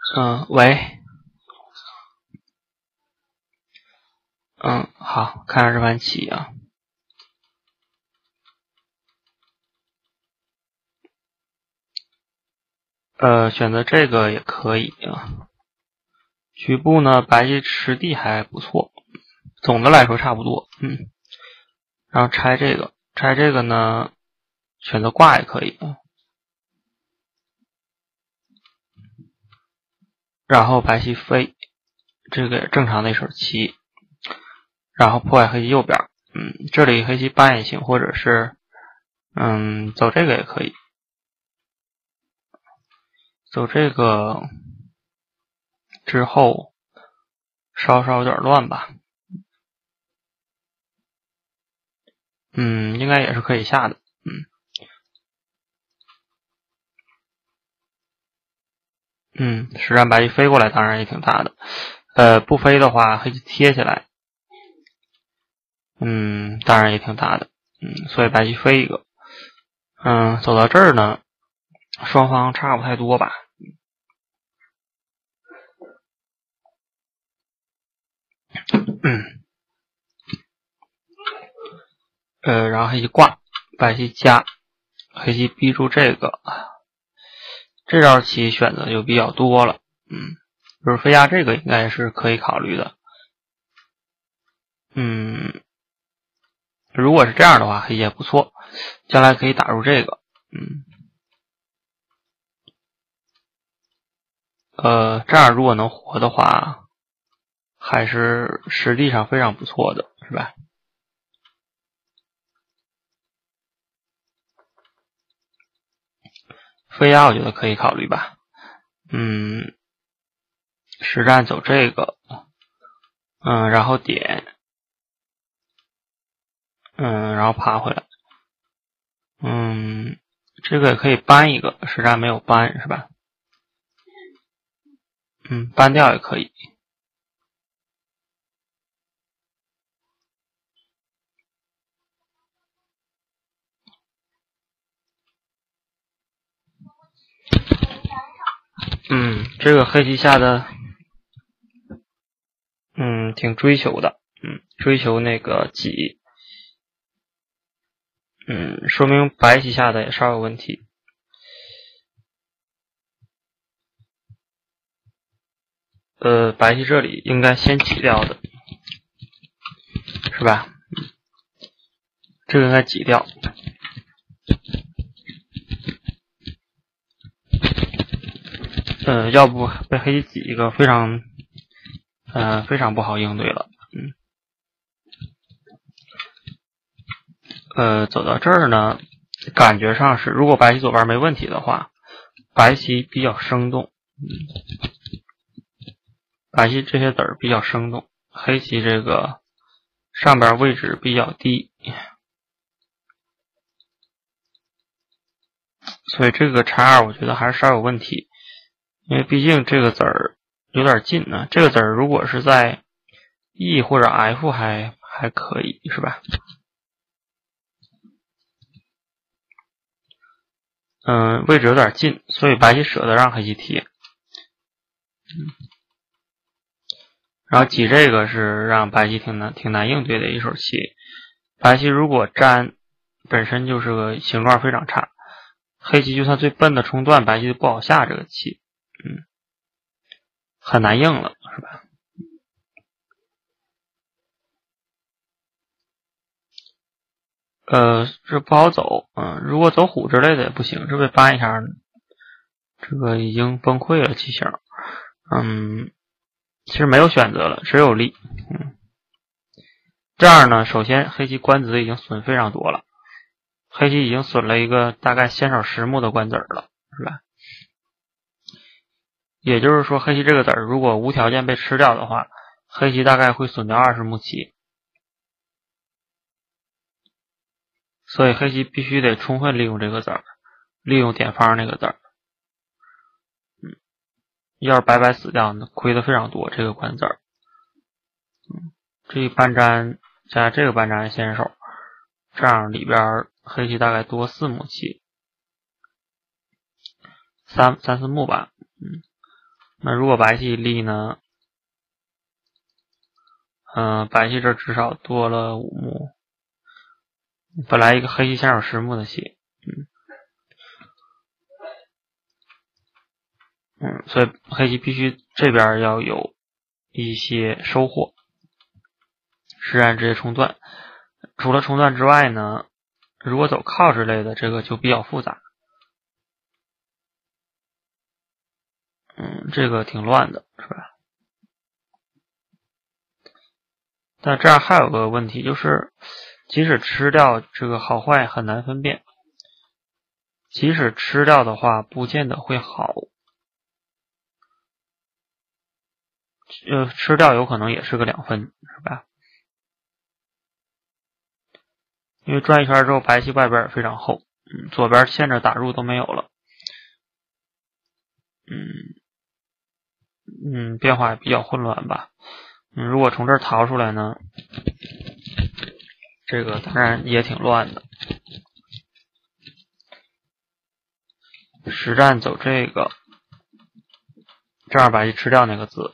喂，好，看下这盘棋啊，选择这个也可以啊。局部呢，白棋实地还不错，总的来说差不多，然后拆这个呢，选择挂也可以啊。然后白棋飞，这个正常的一手棋，然后破坏黑棋右边，这里黑棋搬也行，或者是走这个也可以，走这个之后稍稍有点乱吧，应该也是可以下的，实战白棋飞过来当然也挺大的，不飞的话黑棋贴起来，当然也挺大的，所以白棋飞一个，走到这儿呢，双方差不太多吧，然后黑棋挂，白棋加，黑棋逼住这个，这招棋选择就比较多了，就是飞压这个应该是可以考虑的，如果是这样的话，黑棋也不错，将来可以打入这个，这样如果能活的话，还是实际上非常不错的，是吧？飞压我觉得可以考虑吧，实战走这个，然后点，然后爬回来，这个也可以搬一个，实战没有搬是吧？搬掉也可以。这个黑棋下的，挺追求的，追求那个挤，说明白棋下的也稍有问题。白棋这里应该先挤掉的，是吧？这个应该挤掉。要不被黑棋挤一个非常不好应对了。走到这儿呢，感觉上是如果白棋左边没问题的话，白棋比较生动。白棋这些子儿比较生动，黑棋这个上边位置比较低，所以这个拆二我觉得还是稍有问题，因为毕竟这个子儿有点近呢。这个子儿如果是在 E 或者 F 还可以，是吧？位置有点近，所以白棋舍得让黑棋贴。然后挤这个是让白棋挺难应对的一手棋。白棋如果粘，本身就是个形状非常差，黑棋就算最笨的冲断，白棋就不好下这个棋，很难应了，是吧？这不好走，如果走虎之类的也不行，这被搬一下，这个已经崩溃了棋形，其实没有选择了，只有力，这样呢，首先黑棋官子已经损非常多了，黑棋已经损了一个大概先手10目的官子了，是吧？也就是说，黑棋这个子如果无条件被吃掉的话，黑棋大概会损掉20目棋。所以黑棋必须得充分利用这个子儿，利用点方那个子儿。要是白白死掉呢，亏的非常多这个官子儿。这一搬粘加这个搬粘先手，这样里边黑棋大概多4目棋，3、4目吧。 那如果白棋立呢？白棋这至少多了5目，本来一个黑棋先有10目的棋，所以黑棋必须这边要有一些收获，实战直接冲断。除了冲断之外呢，如果走靠之类的，这个就比较复杂。这个挺乱的，是吧？但这样还有个问题，就是即使吃掉这个好坏很难分辨，即使吃掉的话不见得会好，吃掉有可能也是个2分，是吧？因为转一圈之后白棋外边也非常厚，左边线着打入都没有了，变化也比较混乱吧。如果从这儿逃出来呢，这个当然也挺乱的。实战走这个，这样白棋吃掉那个子。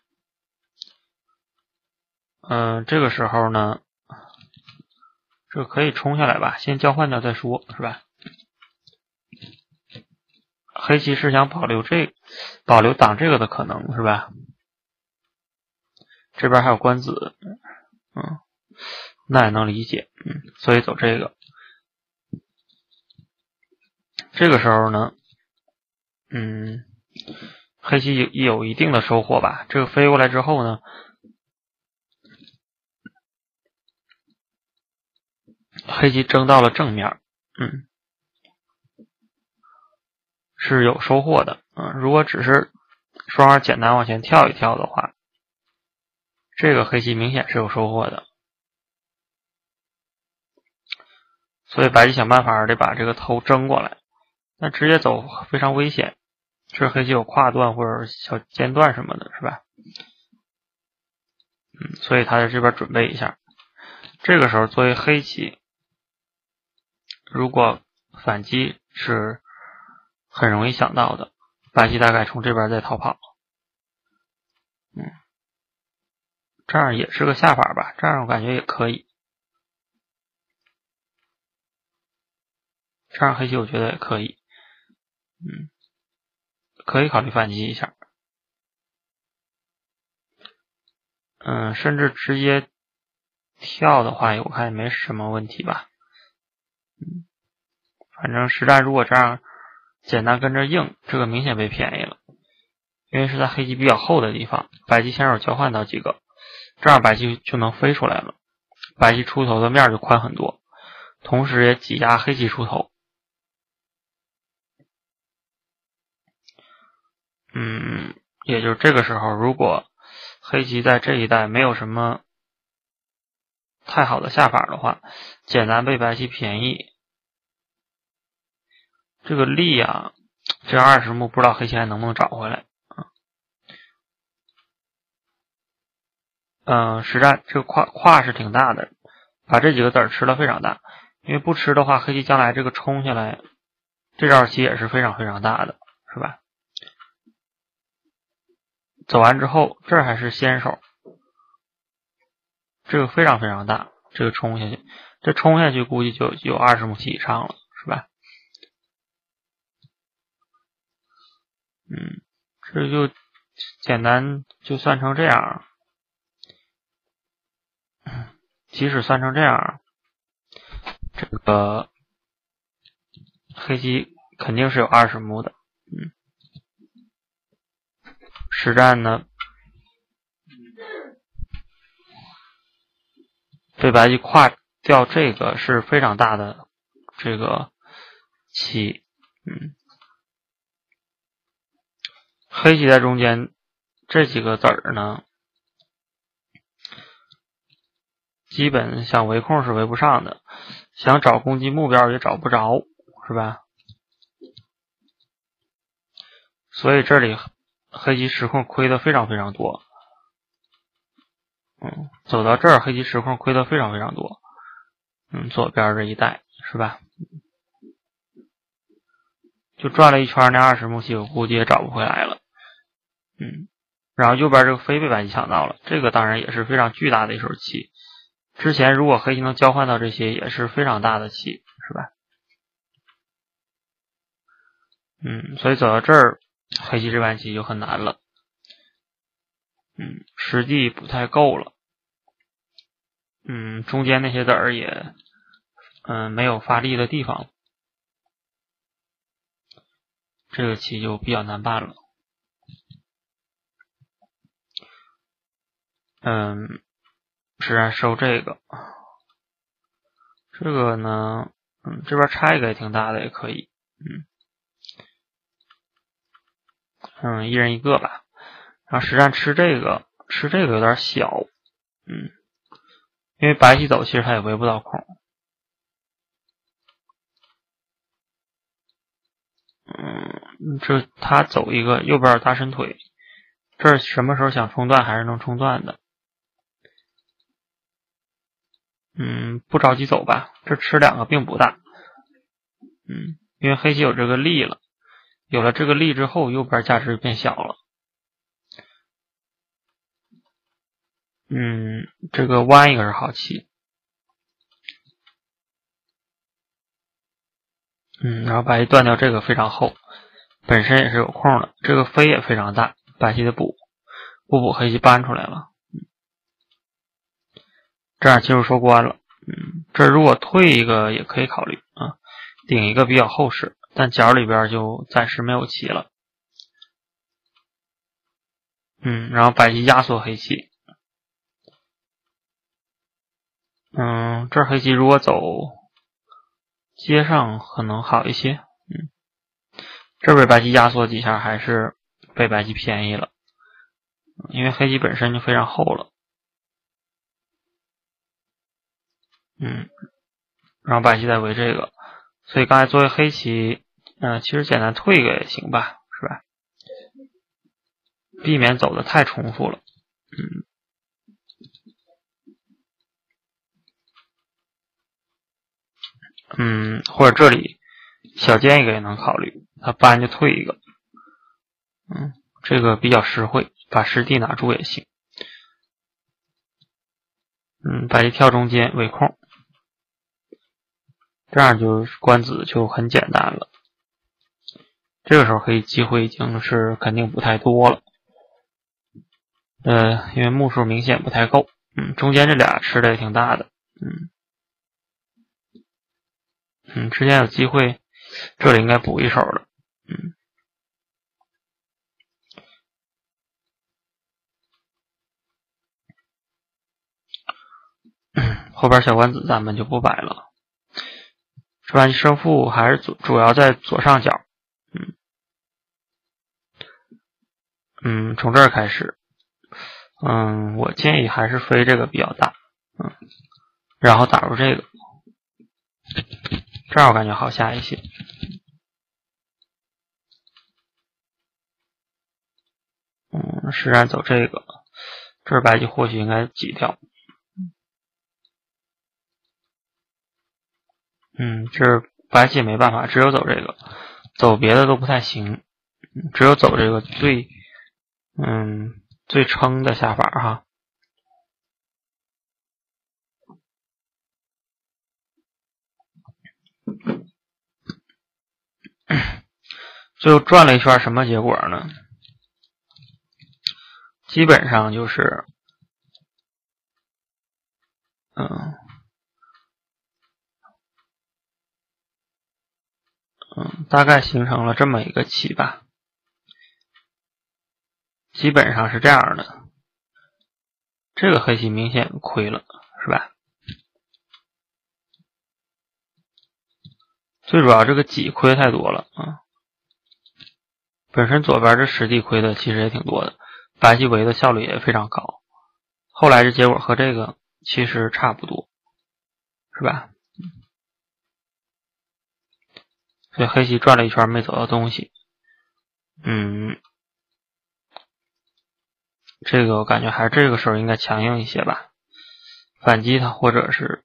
这个时候呢，这个可以冲下来吧，先交换掉再说，是吧？黑棋是想保留挡这个的可能，是吧？这边还有官子，那也能理解，所以走这个。这个时候呢，黑棋有一定的收获吧。这个飞过来之后呢，黑棋争到了正面，是有收获的。如果只是双方简单往前跳一跳的话，这个黑棋明显是有收获的。所以白棋想办法得把这个头争过来，但直接走非常危险。这黑棋有跨断或者小间断什么的，是吧？所以他在这边准备一下。这个时候作为黑棋，如果反击是很容易想到的，白棋大概从这边再逃跑。这样也是个下法吧，这样我感觉也可以。这样黑棋我觉得也可以，可以考虑反击一下。甚至直接跳的话，我看也没什么问题吧。反正实战如果这样简单跟着硬，这个明显被便宜了，因为是在黑棋比较厚的地方，白棋先手交换到几个，这样白棋就能飞出来了，白棋出头的面就宽很多，同时也挤压黑棋出头。也就是这个时候，如果黑棋在这一带没有什么太好的下法的话，简单被白棋便宜。这个力啊，这20目不知道黑棋还能不能找回来。实战这个跨是挺大的，把这几个子吃了非常大，因为不吃的话，黑棋将来这个冲下来，这招棋也是非常非常大的，是吧？走完之后，这还是先手，这个非常非常大，这个冲下去，这冲下去估计就有20目棋以上了，是吧？这就简单就算成这样。即使算成这样，这个黑棋肯定是有20目的。实战呢，被白棋跨掉这个是非常大的这个棋。黑棋在中间这几个子儿呢，基本想围控是围不上的，想找攻击目标也找不着，是吧？所以这里黑棋失控亏的非常非常多。走到这儿黑棋失控亏的非常非常多。左边这一带，是吧？就转了一圈，那20目棋我估计也找不回来了。 然后右边这个飞被白棋抢到了，这个当然也是非常巨大的一手棋。之前如果黑棋能交换到这些，也是非常大的棋，是吧？所以走到这儿，黑棋这盘棋就很难了。实地不太够了。中间那些子儿也没有发力的地方，这个棋就比较难办了。实战收这个，这个呢，这边拆一个也挺大的，也可以，一人一个吧。然后实战吃这个有点小，因为白棋走其实他也围不到空。这他走一个右边大伸腿，这什么时候想冲断还是能冲断的。不着急走吧，这吃两个并不大。因为黑棋有这个力了，有了这个力之后，右边价值变小了。这个弯一个是好棋。然后白棋断掉这个非常厚，本身也是有空的，这个飞也非常大，白棋的补黑棋搬出来了。这样技术收官了。这如果退一个也可以考虑啊，顶一个比较厚实，但角里边就暂时没有棋了。然后白棋压缩黑棋。这黑棋如果走接上可能好一些。这被白棋压缩几下还是被白棋便宜了，因为黑棋本身就非常厚了。然后白棋再围这个，所以刚才作为黑棋，其实简单退一个也行吧，是吧？避免走的太重复了。或者这里小尖一个也能考虑，他搬就退一个。这个比较实惠，把实地拿住也行。白棋跳中间围空，这样就官子就很简单了。这个时候黑机会已经是肯定不太多了。因为目数明显不太够。中间这俩吃的也挺大的。之前有机会，这里应该补一手的。后边小官子咱们就不摆了。这盘棋胜负还是主要在左上角。从这儿开始。我建议还是飞这个比较大。然后打入这个，这样我感觉好下一些。实战走这个，这儿白棋或许应该挤掉。这白棋也没办法，只有走这个，走别的都不太行。只有走这个最撑的下法哈。最后转了一圈，什么结果呢？基本上就是大概形成了这么一个棋吧，基本上是这样的。这个黑棋明显亏了，是吧？最主要这个挤亏太多了本身左边这实地亏的其实也挺多的，白棋围的效率也非常高。后来这结果和这个其实差不多，是吧？所以黑棋转了一圈没走到东西。这个我感觉还是这个时候应该强硬一些吧，反击它，或者是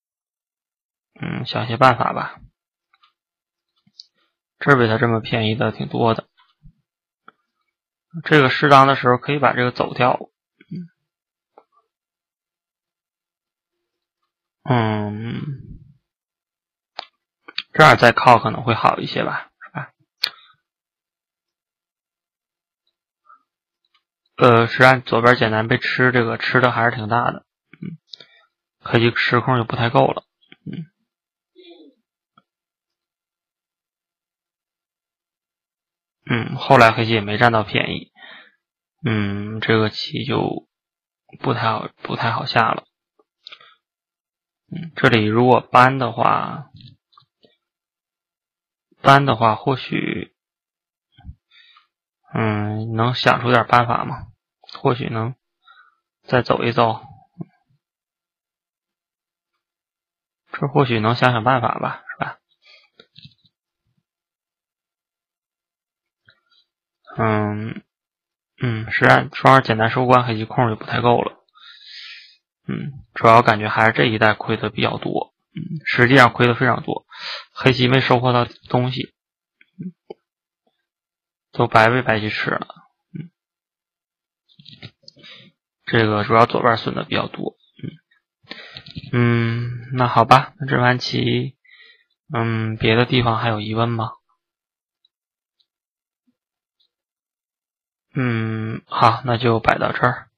想些办法吧。这儿被他这么便宜的挺多的。 这个适当的时候可以把这个走掉。这样再靠可能会好一些吧，是吧？实战左边简单被吃，这个吃的还是挺大的。黑棋失控就不太够了。后来黑棋也没占到便宜。这个棋就不太好下了。这里如果搬的话或许能想出点办法吗？或许能再走一走。这或许能想办法吧，是吧？实战双简单收官，黑棋空就不太够了。主要感觉还是这一代亏的比较多。实际上亏的非常多，黑棋没收获到东西，都白被白棋吃了。这个主要左边损的比较多。那好吧，那这盘棋，别的地方还有疑问吗？好，那就摆到这儿。